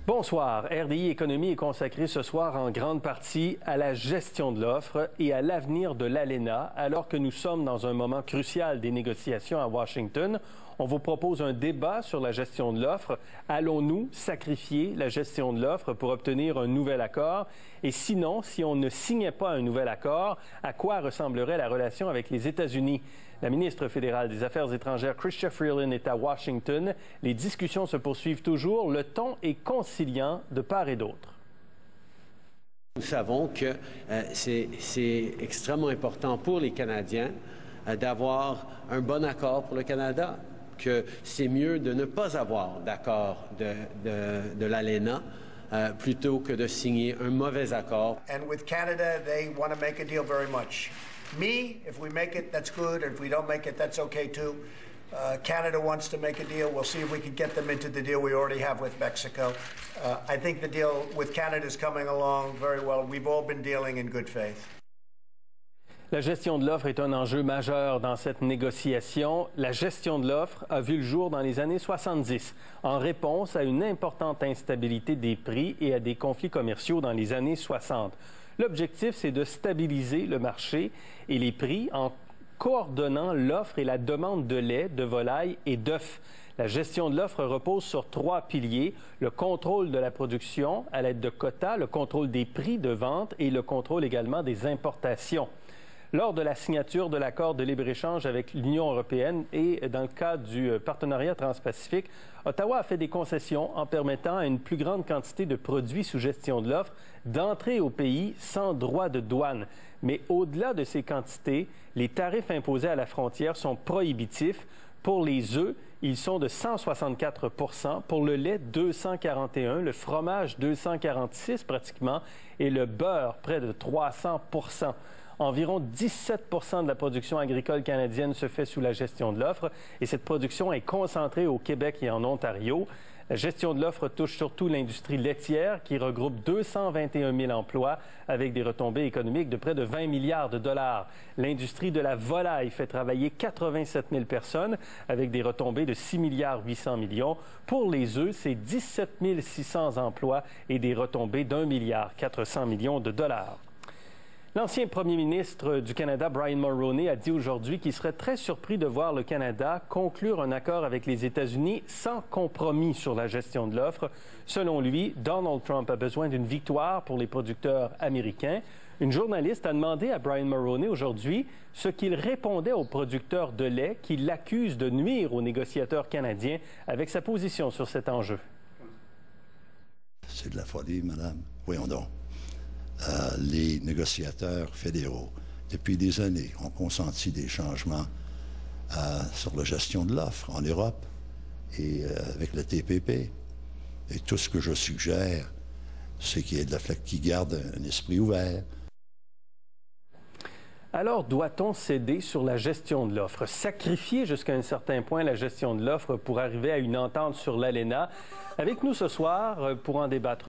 Bonsoir. RDI Économie est consacré ce soir en grande partie à la gestion de l'offre et à l'avenir de l'ALENA, alors que nous sommes dans un moment crucial des négociations à Washington. On vous propose un débat sur la gestion de l'offre. Allons-nous sacrifier la gestion de l'offre pour obtenir un nouvel accord? Et sinon, si on ne signait pas un nouvel accord, à quoi ressemblerait la relation avec les États-Unis? La ministre fédérale des Affaires étrangères, Chrystia Freeland, est à Washington. Les discussions se poursuivent toujours. Le ton est conciliant de part et d'autre. Nous savons que c'est extrêmement important pour les Canadiens d'avoir un bon accord pour le Canada, que c'est mieux de ne pas avoir d'accord de l'ALENA plutôt que de signer un mauvais accord. And with Canada, they want to make a deal very much. Me, if we make it, that's good. And if we don't make it, that's okay too. Canada wants to make a deal. We'll see if we can get them into the deal we already have with Mexico. I think the deal with Canada is coming along very well. We've all been dealing in good faith. La gestion de l'offre est un enjeu majeur dans cette négociation. La gestion de l'offre a vu le jour dans les années 70, en réponse à une importante instabilité des prix et à des conflits commerciaux dans les années 60. L'objectif, c'est de stabiliser le marché et les prix en coordonnant l'offre et la demande de lait, de volaille et d'œufs. La gestion de l'offre repose sur 3 piliers: le contrôle de la production à l'aide de quotas, le contrôle des prix de vente et le contrôle également des importations. Lors de la signature de l'accord de libre-échange avec l'Union européenne et dans le cadre du partenariat transpacifique, Ottawa a fait des concessions en permettant à une plus grande quantité de produits sous gestion de l'offre d'entrer au pays sans droit de douane. Mais au-delà de ces quantités, les tarifs imposés à la frontière sont prohibitifs. Pour les œufs, ils sont de 164 %, pour le lait 241 %, le fromage 246 pratiquement et le beurre près de 300 %. Environ 17 % de la production agricole canadienne se fait sous la gestion de l'offre et cette production est concentrée au Québec et en Ontario. La gestion de l'offre touche surtout l'industrie laitière qui regroupe 221 000 emplois avec des retombées économiques de près de 20 milliards de dollars. L'industrie de la volaille fait travailler 87 000 personnes avec des retombées de 6 milliards 800 millions. Pour les œufs, c'est 17 600 emplois et des retombées d'1 milliard 400 millions de dollars. L'ancien premier ministre du Canada, Brian Mulroney, a dit aujourd'hui qu'il serait très surpris de voir le Canada conclure un accord avec les États-Unis sans compromis sur la gestion de l'offre. Selon lui, Donald Trump a besoin d'une victoire pour les producteurs américains. Une journaliste a demandé à Brian Mulroney aujourd'hui ce qu'il répondait aux producteurs de lait qui l'accusent de nuire aux négociateurs canadiens avec sa position sur cet enjeu. C'est de la folie, madame. Voyons donc. Les négociateurs fédéraux, depuis des années, ont consenti des changements sur la gestion de l'offre en Europe et avec le TPP. Et tout ce que je suggère, c'est qu'il y ait de la qui garde un esprit ouvert. Alors, doit-on céder sur la gestion de l'offre, sacrifier jusqu'à un certain point la gestion de l'offre pour arriver à une entente sur l'ALENA? Avec nous ce soir, pour en débattre,